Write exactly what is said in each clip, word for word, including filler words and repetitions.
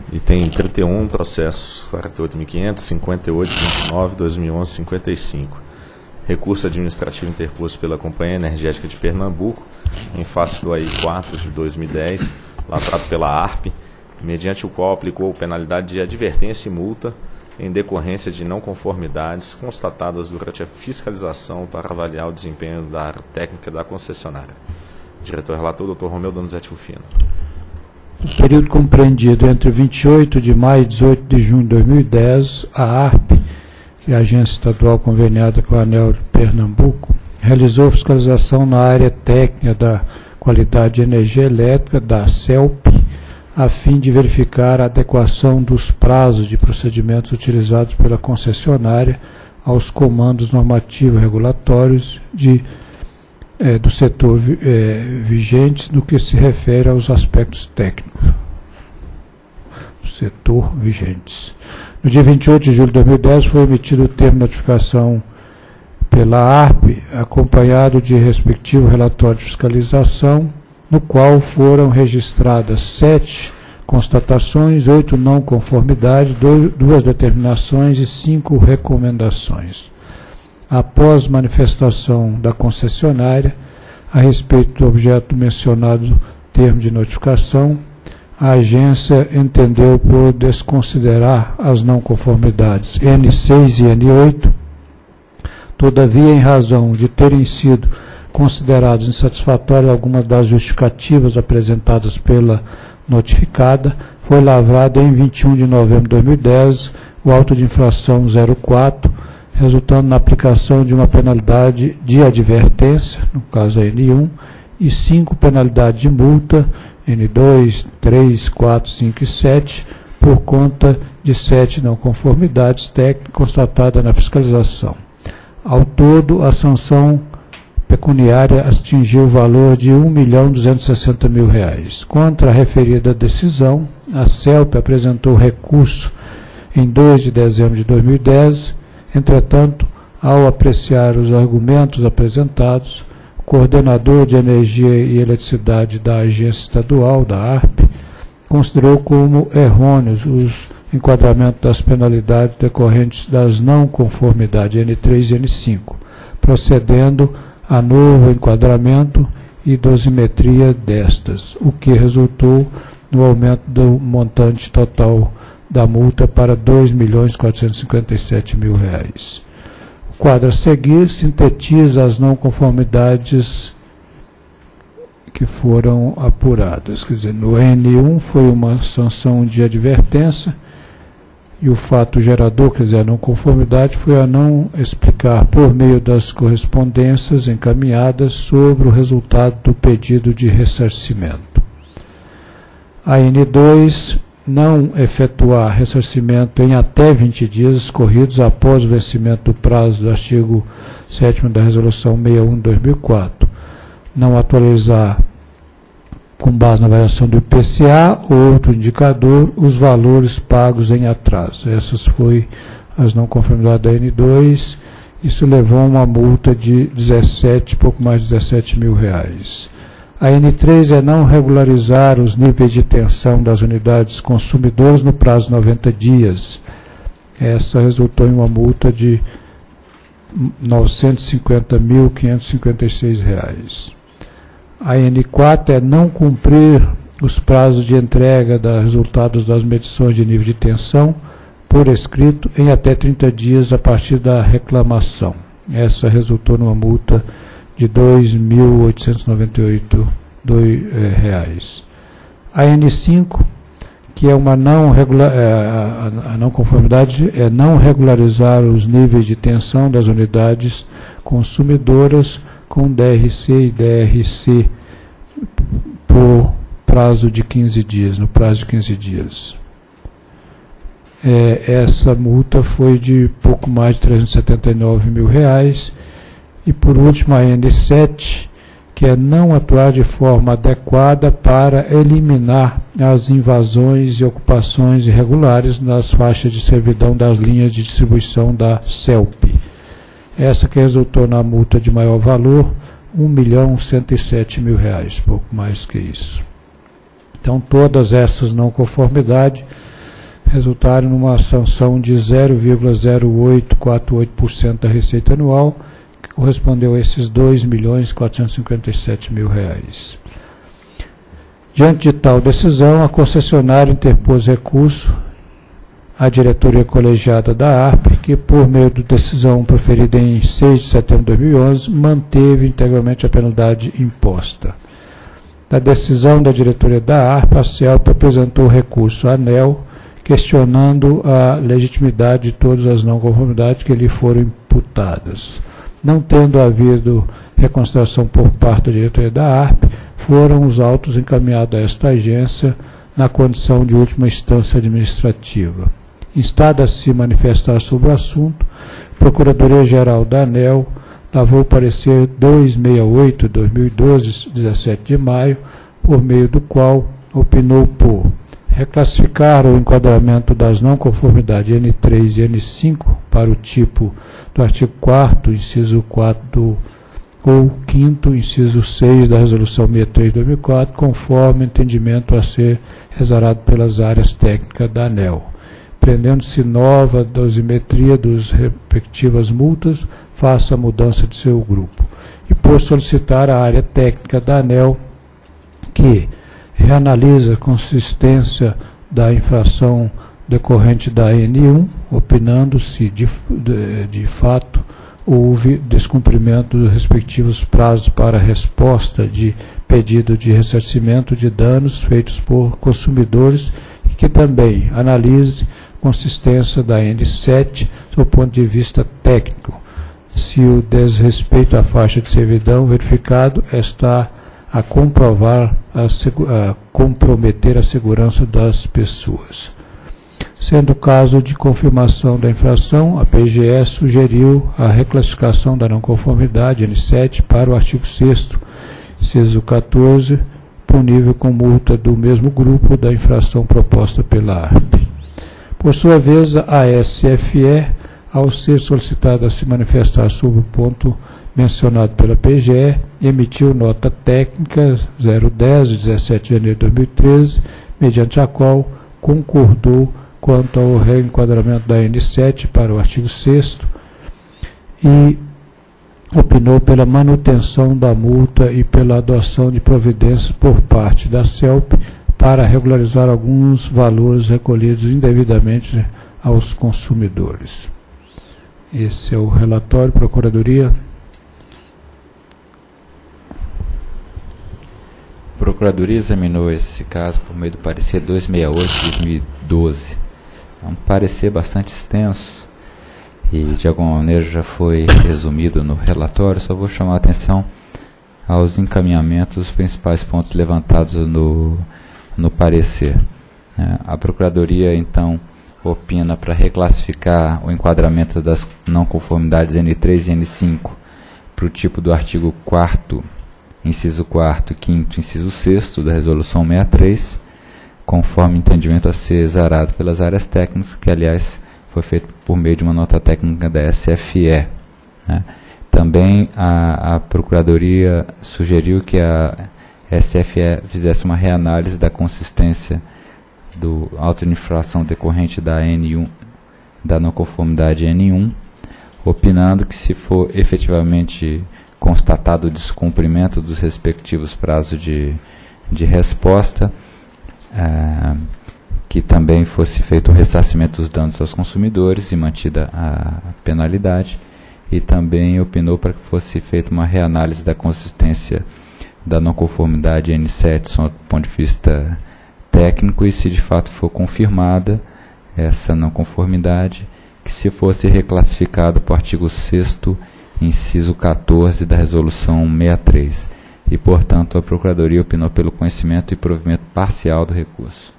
E tem trinta e um processos, quarenta e oito mil e quinhentos, cinquenta e oito, vinte e nove, dois mil e onze, cinquenta e cinco. Recurso administrativo interposto pela Companhia Energética de Pernambuco, em face do A I quatro de dois mil e dez, lavrado pela A R P, mediante o qual aplicou penalidade de advertência e multa em decorrência de não conformidades constatadas durante a fiscalização para avaliar o desempenho da área técnica da concessionária. Diretor-relator, doutor Romeu Donizete Rufino. No período compreendido entre vinte e oito de maio e dezoito de junho de dois mil e dez, a A R P, que é a agência estadual conveniada com a ANEEL de Pernambuco, realizou fiscalização na área técnica da qualidade de energia elétrica da CELP, a fim de verificar a adequação dos prazos de procedimentos utilizados pela concessionária aos comandos normativos regulatórios de É, do setor é, vigente no que se refere aos aspectos técnicos do setor vigentes. No dia vinte e oito de julho de dois mil e dez foi emitido o termo de notificação pela A R P, acompanhado de respectivo relatório de fiscalização, no qual foram registradas sete constatações, oito não conformidades, dois, duas determinações e cinco recomendações. Após manifestação da concessionária a respeito do objeto mencionado termo de notificação, a agência entendeu por desconsiderar as não conformidades N seis e N oito, todavia, em razão de terem sido consideradas insatisfatórias algumas das justificativas apresentadas pela notificada, foi lavrado em vinte e um de novembro de dois mil e dez o auto de infração zero quatro, resultando na aplicação de uma penalidade de advertência, no caso a N um, e cinco penalidades de multa, N dois, três, quatro, cinco e sete, por conta de sete não conformidades técnicas constatadas na fiscalização. Ao todo, a sanção pecuniária atingiu o valor de um milhão duzentos e sessenta mil reais. Contra a referida decisão, a CELP apresentou recurso em dois de dezembro de dois mil e dez. Entretanto, ao apreciar os argumentos apresentados, o coordenador de Energia e Eletricidade da Agência Estadual, da A R P, considerou como errôneos os enquadramentos das penalidades decorrentes das não conformidades N três e N cinco, procedendo a novo enquadramento e dosimetria destas, o que resultou no aumento do montante total da multa para dois milhões quatrocentos e cinquenta e sete mil reais. O quadro a seguir sintetiza as não conformidades que foram apuradas. Quer dizer, no N um foi uma sanção de advertência e o fato gerador, quer dizer, a não conformidade, foi a não explicar por meio das correspondências encaminhadas sobre o resultado do pedido de ressarcimento. A N dois, não efetuar ressarcimento em até vinte dias corridos após o vencimento do prazo do artigo sétimo da Resolução sessenta e um de dois mil e quatro. Não atualizar, com base na variação do I P C A ou outro indicador, os valores pagos em atraso. Essas foram as não conformidades da N dois. Isso levou a uma multa de dezessete, pouco mais de dezessete mil reais. A N três é não regularizar os níveis de tensão das unidades consumidoras no prazo de noventa dias. Essa resultou em uma multa de novecentos e cinquenta mil quinhentos e cinquenta e seis reais. A N quatro é não cumprir os prazos de entrega dos resultados das medições de nível de tensão por escrito em até trinta dias a partir da reclamação. Essa resultou numa multa de dois mil oitocentos e noventa e oito reais. A N cinco, que é uma não regular, é, a, a não conformidade, é não regularizar os níveis de tensão das unidades consumidoras com D R C e D R C por prazo de quinze dias, no prazo de quinze dias. É, essa multa foi de pouco mais de trezentos e setenta e nove mil reais. E por último a N sete, que é não atuar de forma adequada para eliminar as invasões e ocupações irregulares nas faixas de servidão das linhas de distribuição da CELP. Essa que resultou na multa de maior valor, um milhão cento e sete mil reais, pouco mais que isso. Então todas essas não conformidades resultaram numa sanção de zero vírgula zero oito quatro oito por cento da receita anual, que correspondeu a esses dois milhões quatrocentos e cinquenta e sete mil reais. Diante de tal decisão, a concessionária interpôs recurso à diretoria colegiada da A R P, que, por meio de decisão proferida em seis de setembro de dois mil e onze, manteve integralmente a penalidade imposta. Da decisão da diretoria da A R P, a CELP apresentou recurso à ANEEL, questionando a legitimidade de todas as não conformidades que lhe foram imputadas. Não tendo havido reconsideração por parte da diretoria da A R P, foram os autos encaminhados a esta agência na condição de última instância administrativa. Instada a se manifestar sobre o assunto, a Procuradoria-Geral da ANEEL lavou o parecer duzentos e sessenta e oito de dois mil e doze, dezessete de maio, por meio do qual opinou por reclassificar o enquadramento das não conformidades N três e N cinco para o tipo do artigo quarto, inciso quatro ou quinto, inciso seis da Resolução sessenta e três de dois mil e quatro, conforme entendimento a ser exarado pelas áreas técnicas da ANEEL, prendendo-se nova dosimetria dos respectivas multas, faça a mudança de seu grupo, e por solicitar à área técnica da ANEEL que reanalisa a consistência da infração decorrente da N um, opinando se de, de, de fato houve descumprimento dos respectivos prazos para resposta de pedido de ressarcimento de danos feitos por consumidores, e que também analise a consistência da N sete do ponto de vista técnico, se o desrespeito à faixa de servidão verificado está a comprovar, a, a comprometer a segurança das pessoas. Sendo o caso de confirmação da infração, a P G E sugeriu a reclassificação da não conformidade N sete para o artigo sexto, inciso quatorze, punível com multa do mesmo grupo da infração proposta pela A R P. Por sua vez, a S F E, ao ser solicitada a se manifestar sobre o ponto mencionado pela P G E, emitiu nota técnica zero dez, de dezessete de janeiro de dois mil e treze, mediante a qual concordou quanto ao reenquadramento da N sete para o artigo sexto e opinou pela manutenção da multa e pela adoção de providências por parte da CELP para regularizar alguns valores recolhidos indevidamente aos consumidores. Esse é o relatório, Procuradoria. A Procuradoria examinou esse caso por meio do parecer duzentos e sessenta e oito de dois mil e doze. É um parecer bastante extenso e, de alguma maneira, já foi resumido no relatório. Só vou chamar a atenção aos encaminhamentos dos principais pontos levantados no, no parecer. A Procuradoria, então, opina para reclassificar o enquadramento das não conformidades N três e N cinco para o tipo do artigo quarto, inciso quarto, quinto, inciso sexto da Resolução sessenta e três, conforme entendimento a ser exarado pelas áreas técnicas, que, aliás, foi feito por meio de uma nota técnica da S F E. Né? Também a, a Procuradoria sugeriu que a S F E fizesse uma reanálise da consistência do auto de infração decorrente da N um, da não conformidade N um, opinando que, se for efetivamente constatado o descumprimento dos respectivos prazos de, de resposta, é, que também fosse feito o ressarcimento dos danos aos consumidores e mantida a penalidade, e também opinou para que fosse feita uma reanálise da consistência da não conformidade N sete, do ponto de vista técnico, e, se de fato for confirmada essa não conformidade, que se fosse reclassificado para o artigo sexto, inciso quatorze da Resolução sessenta e três. E, portanto, a Procuradoria opinou pelo conhecimento e provimento parcial do recurso.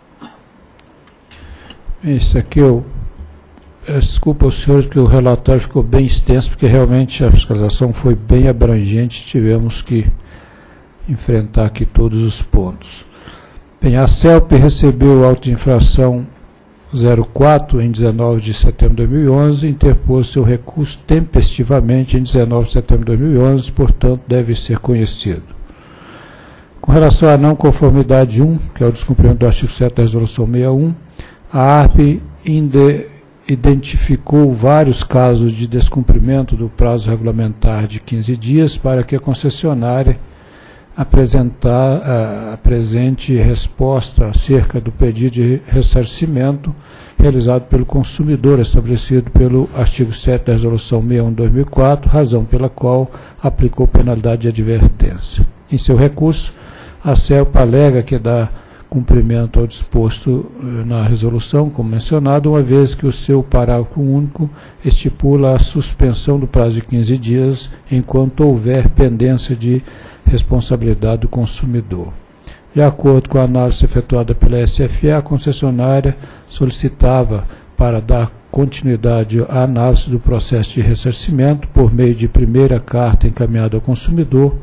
Isso aqui, eu, eu desculpa os senhores que o relatório ficou bem extenso, porque realmente a fiscalização foi bem abrangente, tivemos que enfrentar aqui todos os pontos. Bem, a CELP recebeu o auto de infração zero quatro em dezenove de setembro de dois mil e onze, interpôs seu recurso tempestivamente em dezenove de setembro de dois mil e onze, portanto, deve ser conhecido. Com relação à não conformidade um, que é o descumprimento do artigo sete da Resolução sessenta e um, A ARP inde, identificou vários casos de descumprimento do prazo regulamentar de quinze dias para que a concessionária apresentar, uh, apresente resposta acerca do pedido de ressarcimento realizado pelo consumidor, estabelecido pelo artigo sete da Resolução sessenta e um de dois mil e quatro, razão pela qual aplicou penalidade de advertência. Em seu recurso, a CELP alega que dá cumprimento ao disposto uh, na resolução, como mencionado, uma vez que o seu parágrafo único estipula a suspensão do prazo de quinze dias enquanto houver pendência de responsabilidade do consumidor. De acordo com a análise efetuada pela S F E, a concessionária solicitava, para dar continuidade à análise do processo de ressarcimento, por meio de primeira carta encaminhada ao consumidor,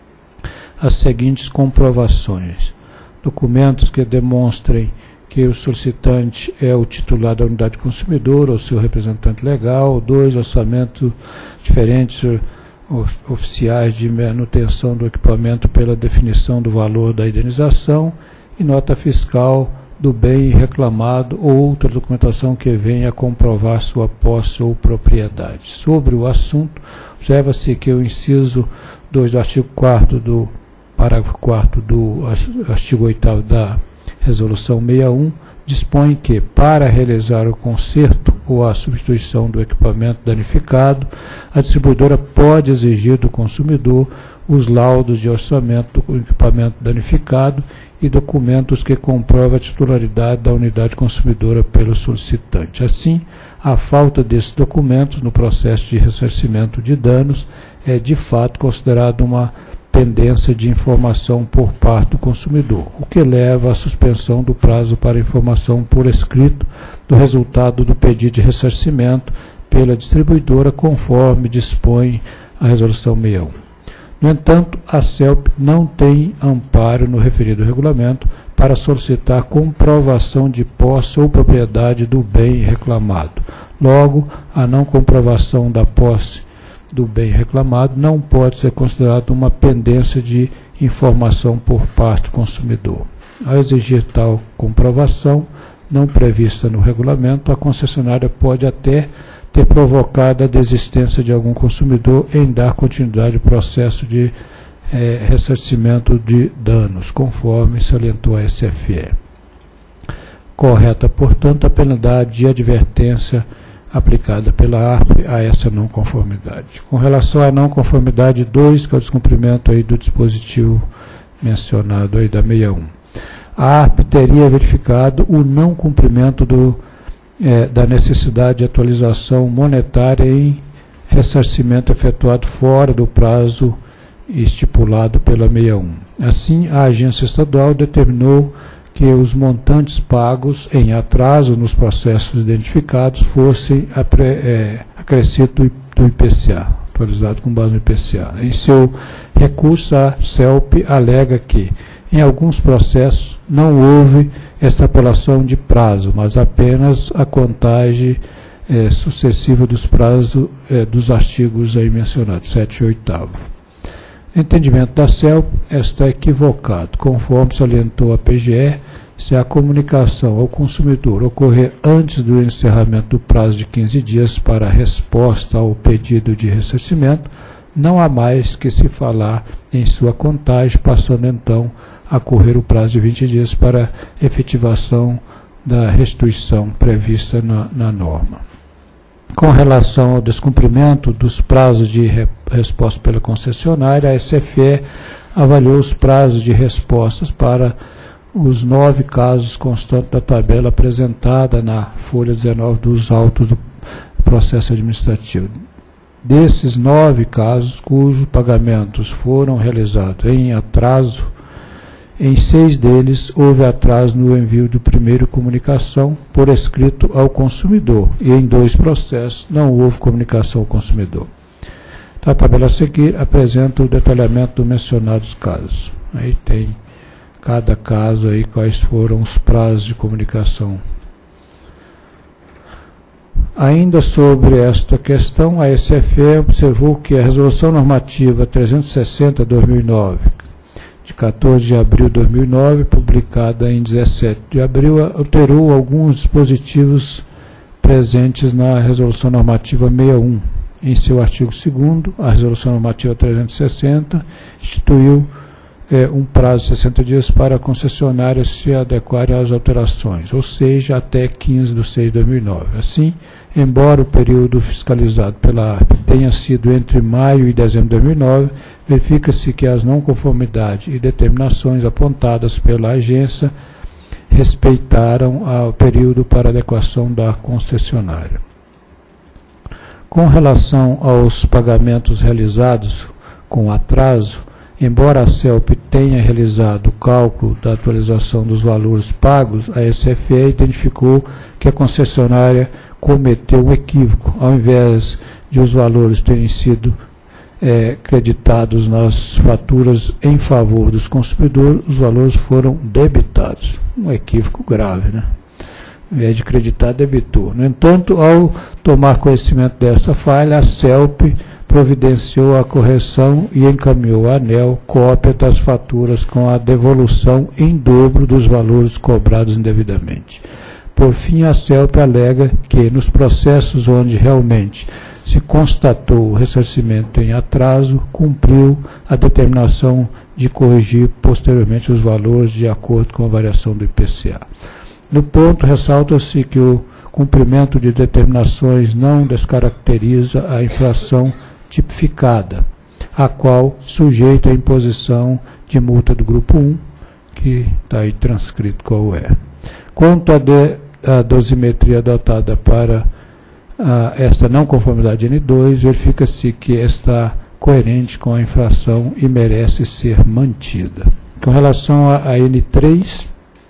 as seguintes comprovações: documentos que demonstrem que o solicitante é o titular da unidade consumidor ou seu representante legal; dois, orçamentos diferentes oficiais de manutenção do equipamento pela definição do valor da indenização; e nota fiscal do bem reclamado ou outra documentação que venha a comprovar sua posse ou propriedade. Sobre o assunto, observa-se que o inciso dois do artigo quarto do parágrafo quarto do artigo oitavo da Resolução sessenta e um dispõe que, para realizar o conserto ou a substituição do equipamento danificado, a distribuidora pode exigir do consumidor os laudos de orçamento do equipamento danificado e documentos que comprovam a titularidade da unidade consumidora pelo solicitante. Assim, a falta desses documentos no processo de ressarcimento de danos é, de fato, considerada uma pendência de informação por parte do consumidor, o que leva à suspensão do prazo para informação por escrito do resultado do pedido de ressarcimento pela distribuidora, conforme dispõe a Resolução sessenta e um. No entanto, a CELP não tem amparo no referido regulamento para solicitar comprovação de posse ou propriedade do bem reclamado. Logo, a não comprovação da posse do bem reclamado não pode ser considerado uma pendência de informação por parte do consumidor. Ao exigir tal comprovação, não prevista no regulamento, a concessionária pode até ter provocado a desistência de algum consumidor em dar continuidade ao processo de eh, ressarcimento de danos, conforme salientou a S F E. Correta, portanto, a penalidade de advertência aplicada pela ARP a essa não conformidade. Com relação à não conformidade dois, que é o descumprimento aí do dispositivo mencionado aí da sessenta e um, a ARP teria verificado o não cumprimento do, é, da necessidade de atualização monetária em ressarcimento efetuado fora do prazo estipulado pela sessenta e um. Assim, a agência estadual determinou que os montantes pagos em atraso nos processos identificados fossem é, acrescidos do I P C A, atualizado com base no I P C A. Em seu recurso, a CELP alega que, em alguns processos, não houve extrapolação de prazo, mas apenas a contagem é, sucessiva dos prazos é, dos artigos aí mencionados, sete e oito. Entendimento da CELP está equivocado, conforme salientou a P G E, se a comunicação ao consumidor ocorrer antes do encerramento do prazo de quinze dias para a resposta ao pedido de ressarcimento, não há mais que se falar em sua contagem, passando então a correr o prazo de vinte dias para efetivação da restituição prevista na, na norma. Com relação ao descumprimento dos prazos de re resposta pela concessionária, a S F E avaliou os prazos de respostas para os nove casos constantes da tabela apresentada na folha dezenove dos autos do processo administrativo. Desses nove casos, cujos pagamentos foram realizados em atraso, em seis deles houve atraso no envio do primeiro comunicação por escrito ao consumidor, e em dois processos não houve comunicação ao consumidor. A tabela a seguir apresenta o detalhamento dos mencionados casos. Aí tem cada caso aí quais foram os prazos de comunicação. Ainda sobre esta questão, a S F E observou que a Resolução Normativa trezentos e sessenta de dois mil e nove, de quatorze de abril de dois mil e nove, publicada em dezessete de abril, alterou alguns dispositivos presentes na Resolução Normativa sessenta e um. Em seu artigo segundo, a Resolução Normativa trezentos e sessenta instituiu é, um prazo de sessenta dias para a concessionária se adequarem às alterações, ou seja, até quinze de seis de dois mil e nove. Assim, embora o período fiscalizado pela A R P tenha sido entre maio e dezembro de dois mil e nove, verifica-se que as não conformidades e determinações apontadas pela agência respeitaram o período para adequação da concessionária. Com relação aos pagamentos realizados com atraso, embora a CELP tenha realizado o cálculo da atualização dos valores pagos, a S F E identificou que a concessionária cometeu um equívoco. Ao invés de os valores terem sido é, creditados nas faturas em favor dos consumidores, os valores foram debitados. Um equívoco grave, né? Ao invés de creditar, debitou. No entanto, ao tomar conhecimento dessa falha, a CELP providenciou a correção e encaminhou à ANEEL cópia das faturas com a devolução em dobro dos valores cobrados indevidamente. Por fim, a CELP alega que, nos processos onde realmente se constatou o ressarcimento em atraso, cumpriu a determinação de corrigir posteriormente os valores de acordo com a variação do I P C A. No ponto, ressalta-se que o cumprimento de determinações não descaracteriza a infração tipificada, a qual sujeita a imposição de multa do grupo um, que está aí transcrito qual é. Quanto à de, a dosimetria adotada para a, esta não conformidade N dois, verifica-se que está coerente com a infração e merece ser mantida. Com relação a, a N três,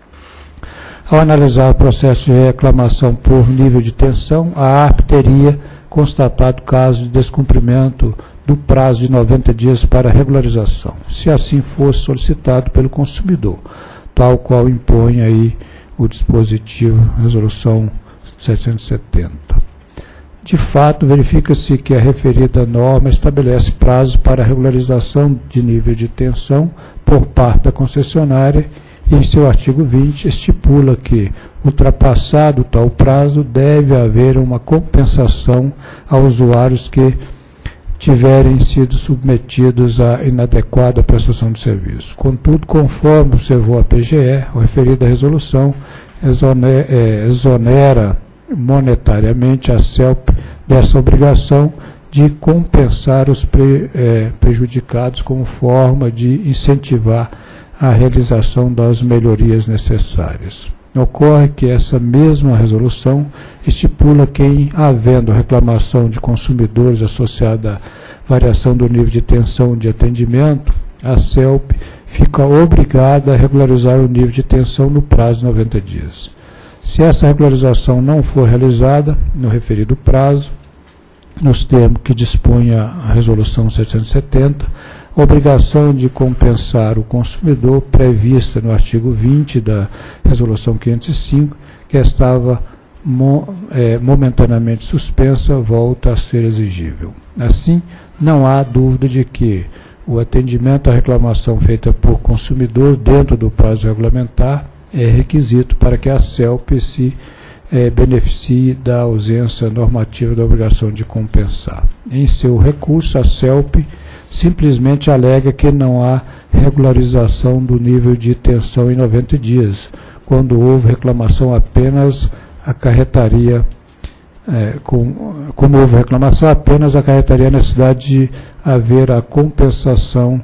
ao analisar o processo de reclamação por nível de tensão, a A R P teria constatado caso de descumprimento do prazo de noventa dias para regularização, se assim fosse solicitado pelo consumidor, tal qual impõe aí o dispositivo Resolução setecentos e setenta. De fato, verifica-se que a referida norma estabelece prazo para regularização de nível de tensão por parte da concessionária e, em seu artigo vinte, estipula que, ultrapassado tal prazo, deve haver uma compensação a usuários que tiverem sido submetidos à inadequada prestação de serviço. Contudo, conforme observou a P G E, a referida resolução exonera monetariamente a CELP dessa obrigação de compensar os pre, eh, prejudicados como forma de incentivar a realização das melhorias necessárias. Ocorre que essa mesma resolução estipula que, em havendo reclamação de consumidores associada à variação do nível de tensão de atendimento, a CELP fica obrigada a regularizar o nível de tensão no prazo de noventa dias. Se essa regularização não for realizada no referido prazo, nos termos que dispunha a Resolução setecentos e setenta, a obrigação de compensar o consumidor prevista no artigo vinte da Resolução quinhentos e cinco, que estava mo, é, momentaneamente suspensa, volta a ser exigível. Assim, não há dúvida de que o atendimento à reclamação feita por consumidor dentro do prazo regulamentar é requisito para que a CELP se é, beneficie da ausência normativa da obrigação de compensar. Em seu recurso, a CELP simplesmente alega que não há regularização do nível de tensão em noventa dias, quando houve reclamação apenas acarretaria, é, com, como houve reclamação, apenas acarretaria a necessidade de haver a compensação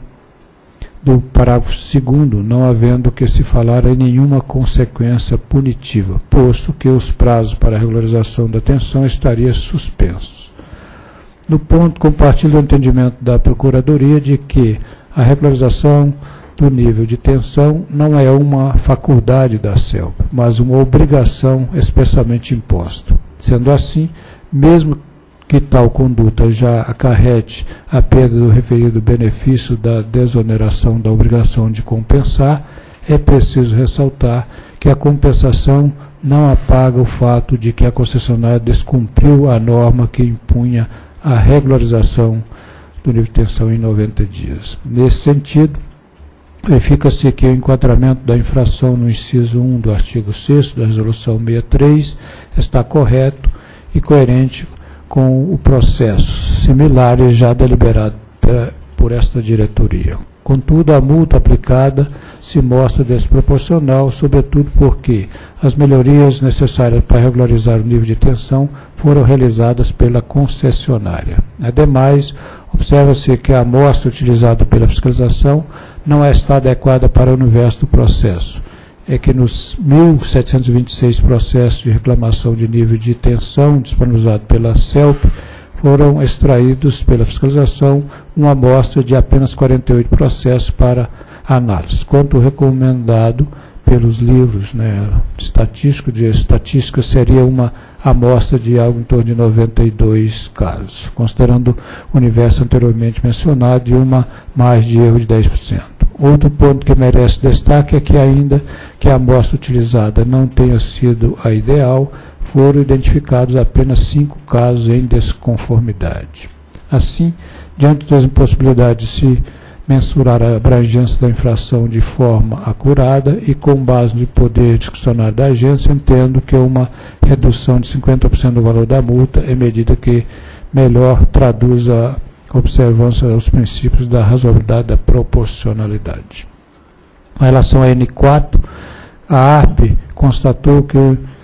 do parágrafo segundo, não havendo que se falar em nenhuma consequência punitiva, posto que os prazos para a regularização da tensão estariam suspensos. No ponto, compartilho o entendimento da Procuradoria de que a regularização do nível de tensão não é uma faculdade da CELP, mas uma obrigação expressamente imposta. Sendo assim, mesmo que tal conduta já acarrete a perda do referido benefício da desoneração da obrigação de compensar, é preciso ressaltar que a compensação não apaga o fato de que a concessionária descumpriu a norma que impunha a regularização do nível de tensão em noventa dias. Nesse sentido, verifica-se que o enquadramento da infração no inciso um do artigo sexto da Resolução sessenta e três está correto e coerente com o processo similar e já deliberado por esta diretoria. Contudo, a multa aplicada se mostra desproporcional, sobretudo porque as melhorias necessárias para regularizar o nível de tensão foram realizadas pela concessionária. Ademais, observa-se que a amostra utilizada pela fiscalização não está adequada para o universo do processo. É que nos mil setecentos e vinte e seis processos de reclamação de nível de tensão disponibilizados pela CELP, foram extraídos pela fiscalização uma amostra de apenas quarenta e oito processos para análise, quanto recomendado pelos livros, né, estatístico de estatística seria uma amostra de algo em torno de noventa e dois casos, considerando o universo anteriormente mencionado e uma margem de erro de dez por cento. Outro ponto que merece destaque é que, ainda que a amostra utilizada não tenha sido a ideal, foram identificados apenas cinco casos em desconformidade. Assim, diante das impossibilidades de se mensurar a abrangência da infração de forma acurada e com base no poder discricionário da agência, entendo que uma redução de cinquenta por cento do valor da multa é medida que melhor traduz a observância aos princípios da razoabilidade e da proporcionalidade. Com relação a N quatro, a ARP constatou que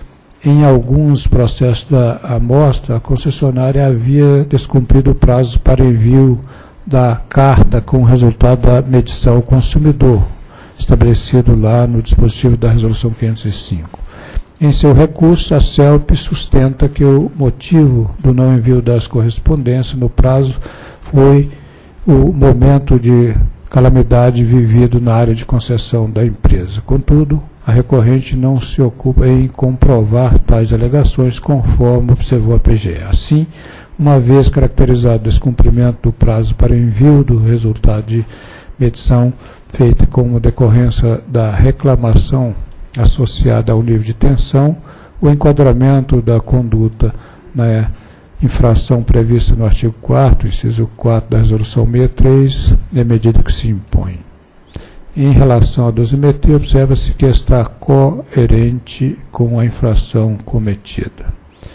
em alguns processos da amostra, a concessionária havia descumprido o prazo para envio da carta com o resultado da medição ao consumidor, estabelecido lá no dispositivo da Resolução quinhentos e cinco. Em seu recurso, a CELP sustenta que o motivo do não envio das correspondências no prazo foi o momento de calamidade vivido na área de concessão da empresa. Contudo, a recorrente não se ocupa em comprovar tais alegações, conforme observou a P G E. Assim, uma vez caracterizado o descumprimento do prazo para envio do resultado de medição feita como decorrência da reclamação associada ao nível de tensão, o enquadramento da conduta na infração prevista no artigo quarto, inciso quatro da Resolução sessenta e três, é medida que se impõe. Em relação à dosimetria, observa-se que está coerente com a infração cometida.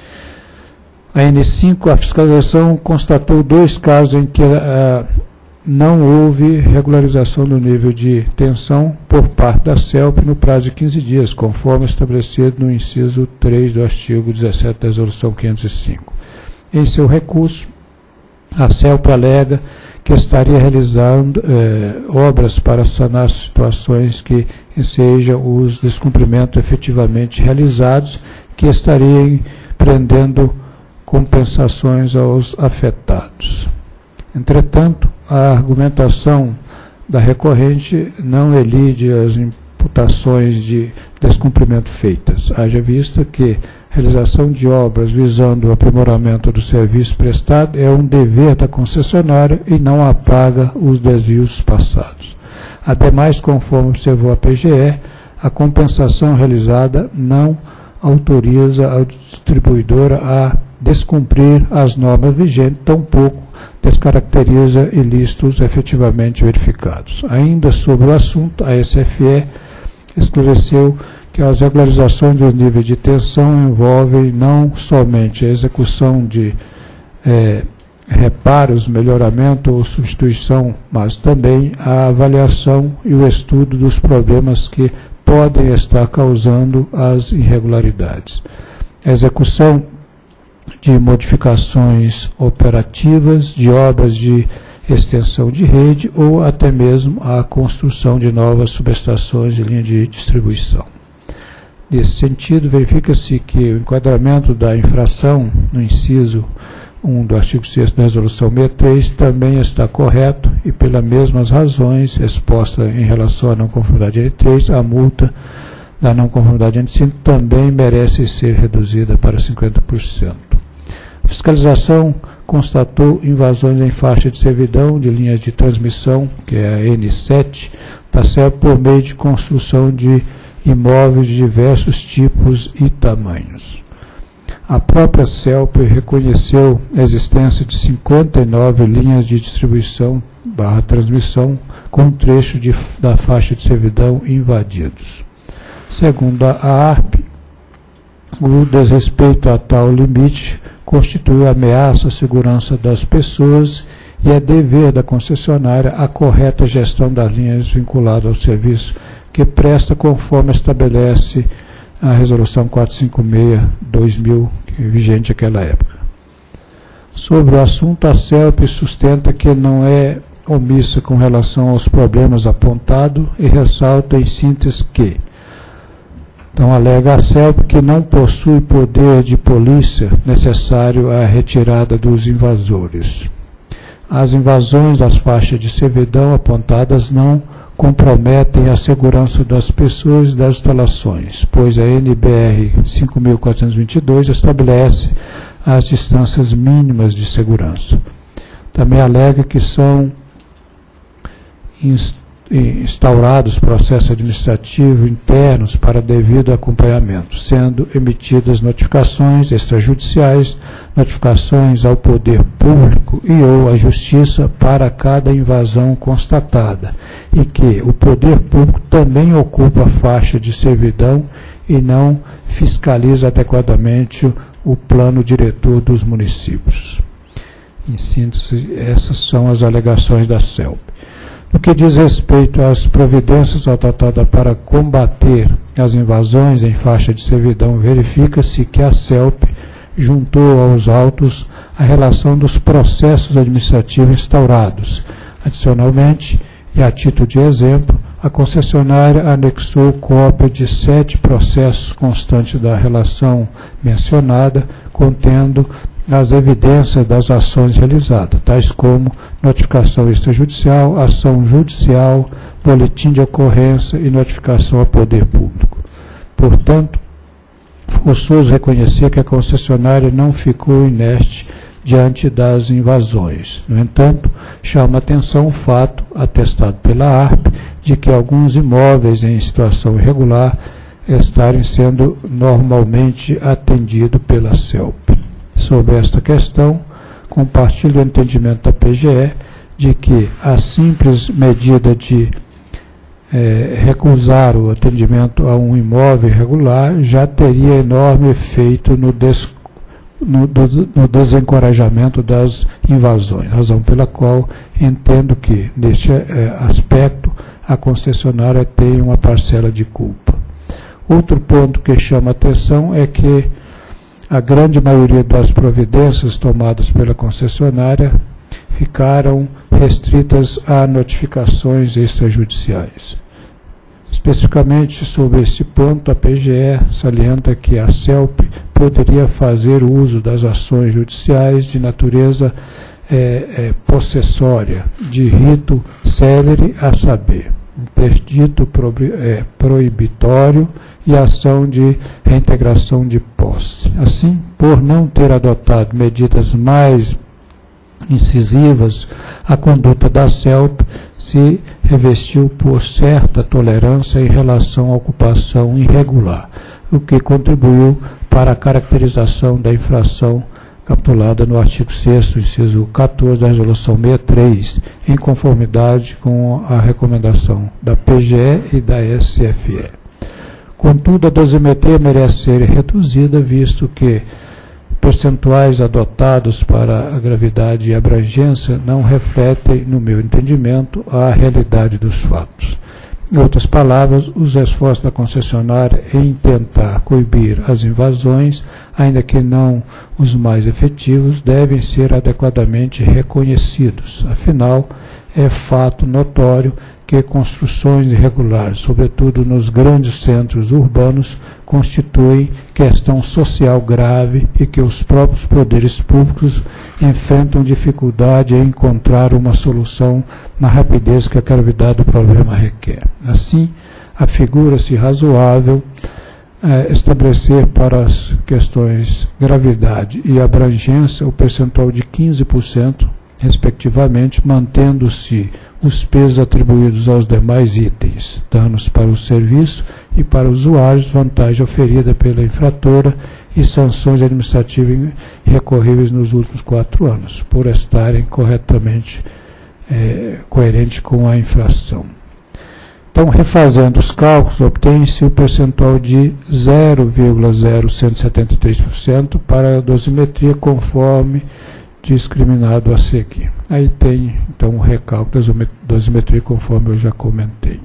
A N cinco, a fiscalização constatou dois casos em que uh, não houve regularização do nível de tensão por parte da CELP no prazo de quinze dias, conforme estabelecido no inciso três do artigo dezessete da Resolução quinhentos e cinco. Em seu recurso, a CELP alega que estaria realizando eh, obras para sanar situações que ensejam os descumprimentos efetivamente realizados, que estariam prendendo compensações aos afetados. Entretanto, a argumentação da recorrente não elide as imputações de descumprimento feitas, haja vista que a realização de obras visando o aprimoramento do serviço prestado é um dever da concessionária e não apaga os desvios passados. Ademais, conforme observou a P G E, a compensação realizada não autoriza a distribuidora a descumprir as normas vigentes, tampouco descaracteriza ilícitos efetivamente verificados. Ainda sobre o assunto, a S F E esclareceu que as regularizações dos níveis de tensão envolvem não somente a execução de é, reparos, melhoramento ou substituição, mas também a avaliação e o estudo dos problemas que podem estar causando as irregularidades. A execução de modificações operativas, de obras de extensão de rede ou até mesmo a construção de novas subestações de linha de distribuição. Nesse sentido, verifica-se que o enquadramento da infração no inciso um do artigo sexto da Resolução sessenta e três também está correto e, pelas mesmas razões expostas em relação à não conformidade N três, a multa da não conformidade N cinco também merece ser reduzida para cinquenta por cento. A fiscalização constatou invasões em faixa de servidão de linhas de transmissão, que é a N sete, da CELP por meio de construção de imóveis de diversos tipos e tamanhos. A própria CELP reconheceu a existência de cinquenta e nove linhas de distribuição barra transmissão com trecho de, da faixa de servidão invadidos. Segundo a A R P, o desrespeito a tal limite constitui ameaça à segurança das pessoas e é dever da concessionária a correta gestão das linhas vinculadas ao serviço que presta conforme estabelece a Resolução quatrocentos e cinquenta e seis de dois mil, que é vigente naquela época. Sobre o assunto, a CELP sustenta que não é omissa com relação aos problemas apontados e ressalta em síntese que então alega a CELP que não possui poder de polícia necessário à retirada dos invasores. As invasões às faixas de servidão apontadas não comprometem a segurança das pessoas e das instalações, pois a N B R cinco mil quatrocentos e vinte e dois estabelece as distâncias mínimas de segurança. Também alega que são instaurados processos administrativos internos para devido acompanhamento, sendo emitidas notificações extrajudiciais, notificações ao poder público e ou à justiça para cada invasão constatada, e que o poder público também ocupa a faixa de servidão e não fiscaliza adequadamente o, o plano diretor dos municípios. Em síntese, essas são as alegações da CELP. No que diz respeito às providências adotadas para combater as invasões em faixa de servidão, verifica-se que a CELP juntou aos autos a relação dos processos administrativos instaurados. Adicionalmente, e a título de exemplo, a concessionária anexou cópia de sete processos constantes da relação mencionada, contendo as evidências das ações realizadas, tais como notificação extrajudicial, ação judicial, boletim de ocorrência e notificação ao poder público. Portanto, forçoso reconhecer que a concessionária não ficou inerte diante das invasões. No entanto, chama atenção o fato, atestado pela A R P, de que alguns imóveis em situação irregular estarem sendo normalmente atendidos pela CELP. Sobre esta questão, compartilho o entendimento da P G E de que a simples medida de é, recusar o atendimento a um imóvel irregular já teria enorme efeito no, des, no, do, no desencorajamento das invasões, razão pela qual entendo que, neste é, aspecto, a concessionária tem uma parcela de culpa. Outro ponto que chama atenção é que a grande maioria das providências tomadas pela concessionária ficaram restritas a notificações extrajudiciais. Especificamente sobre esse ponto, a P G E salienta que a CELP poderia fazer uso das ações judiciais de natureza é, é, possessória, de rito célere, a saber, interdito é, proibitório e ação de reintegração de posse. Assim, por não ter adotado medidas mais incisivas, a conduta da CELP se revestiu por certa tolerância em relação à ocupação irregular, o que contribuiu para a caracterização da infração capitulada no artigo sexto, inciso quatorze da Resolução sessenta e três, em conformidade com a recomendação da P G E e da S F E. Contudo, a dosimetria merece ser reduzida, visto que percentuais adotados para a gravidade e abrangência não refletem, no meu entendimento, a realidade dos fatos. Em outras palavras, os esforços da concessionária em tentar coibir as invasões, ainda que não os mais efetivos, devem ser adequadamente reconhecidos. Afinal, é fato notório que construções irregulares, sobretudo nos grandes centros urbanos, constituem questão social grave e que os próprios poderes públicos enfrentam dificuldade em encontrar uma solução na rapidez que a gravidade do problema requer. Assim, afigura-se razoável é, estabelecer para as questões gravidade e abrangência o percentual de quinze por cento, respectivamente, mantendo-se os pesos atribuídos aos demais itens, danos para o serviço e para os usuários, vantagem oferida pela infratora e sanções administrativas recorríveis nos últimos quatro anos, por estarem corretamente é, coerente com a infração. Então, refazendo os cálculos, obtém-se o percentual de zero vírgula zero cento e setenta e três por cento para a dosimetria conforme discriminado a seguir. Aí tem, então, o recálculo da dosimetria conforme eu já comentei.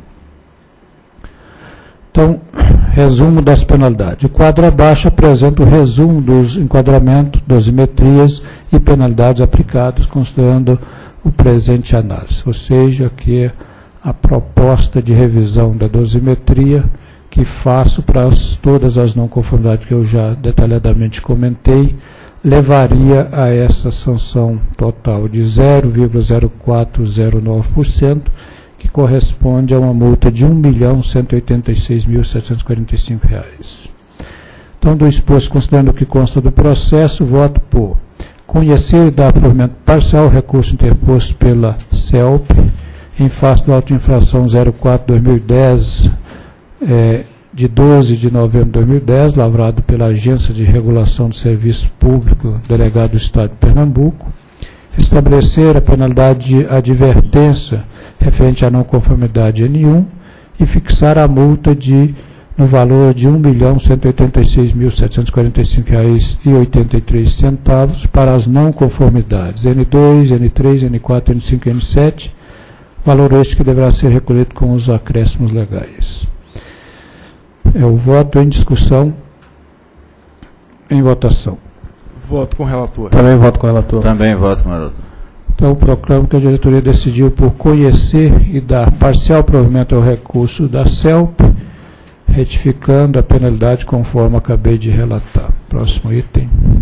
Então, resumo das penalidades. O quadro abaixo apresenta o resumo dos enquadramentos, dosimetrias e penalidades aplicadas, considerando o presente análise, ou seja, que a proposta de revisão da dosimetria que faço para as, todas as não conformidades que eu já detalhadamente comentei, levaria a essa sanção total de zero vírgula zero quatro zero nove por cento, que corresponde a uma multa de um milhão cento e oitenta e seis mil setecentos e quarenta e cinco reais. Então, do exposto, considerando o que consta do processo, voto por conhecer e dar provimento parcial ao recurso interposto pela C E L P em face da auto-infração zero quatro barra dois mil e dez, é, de doze de novembro de dois mil e dez, lavrado pela Agência de Regulação do Serviço Público, delegado do Estado de Pernambuco, estabelecer a penalidade de advertência referente à não conformidade N um e fixar a multa de, no valor de um milhão cento e oitenta e seis mil setecentos e quarenta e cinco reais e oitenta e três centavos para as não conformidades N dois, N três, N quatro, N cinco e N sete, valor este que deverá ser recolhido com os acréscimos legais. É o voto em discussão, em votação. Voto com o relator. Também voto com o relator. Também voto com o relator. Então, proclamo que a diretoria decidiu por conhecer e dar parcial provimento ao recurso da C E L P, retificando a penalidade conforme acabei de relatar. Próximo item.